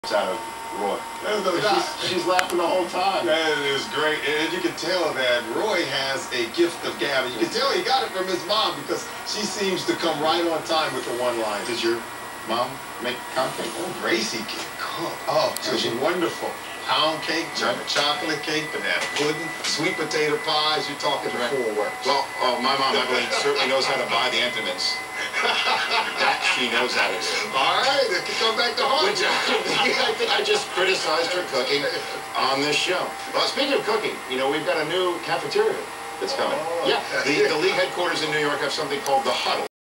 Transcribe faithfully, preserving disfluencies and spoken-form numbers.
out of Roy. She's, she's laughing the whole time. That is great. And you can tell that Roy has a gift of gab. You can tell he got it from his mom because she seems to come right on time with the one-line. Does your mom make pound cake? Oh, Gracie can cook. Oh, she's wonderful. Pound cake, German chocolate cake, banana pudding, sweet potato pies. You're talking the full works. Well, uh, my mom, Evelyn, certainly knows how to buy the Entenmann's. That she knows how to do. All right, it can come back to haunt Which, I think I just criticized her cooking on this show. Well, speaking of cooking, you know, we've got a new cafeteria that's coming. Oh, yeah, the, the league headquarters in New York have something called the Huddle.